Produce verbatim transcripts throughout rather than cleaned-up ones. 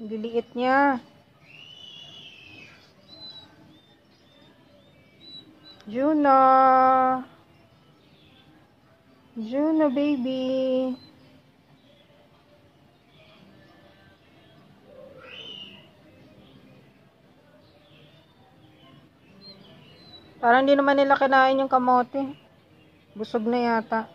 Liliit niya. Juno. Juno, baby. Parang hindi naman nila kinain yung kamote. Busog na yata.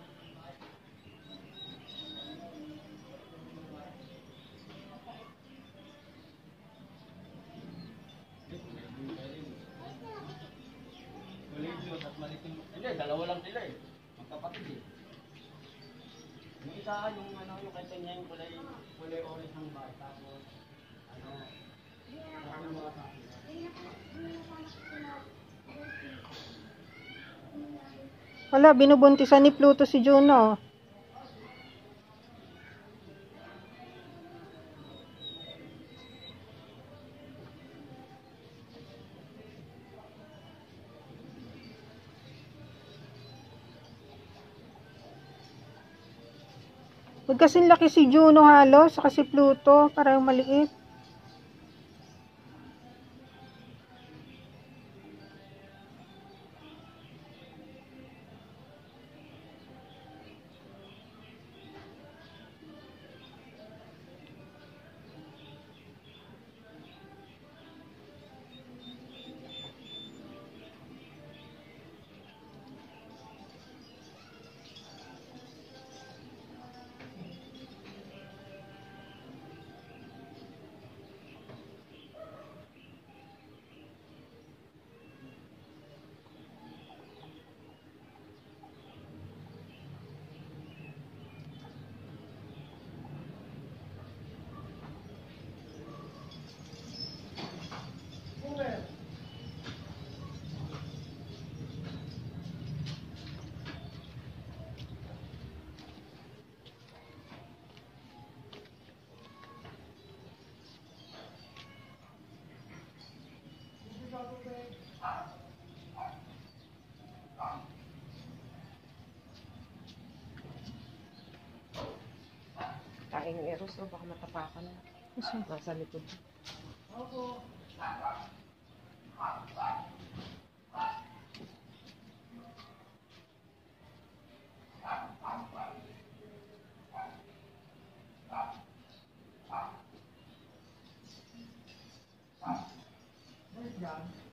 Hindi, dalawa lang sila eh. Magkapatid eh. Yung isa, yung ano, yung kanta niya, yung kulay, kulay orange ang bata. Tapos, ano, ano mga sa akin. Wala, binubuntisan ni Pluto si Juno. Huwag kasing laki si Juno halos, saka si Pluto, parang maliit. Kain ng eros, no? Baka matapakan na. Nasa likod. Opo.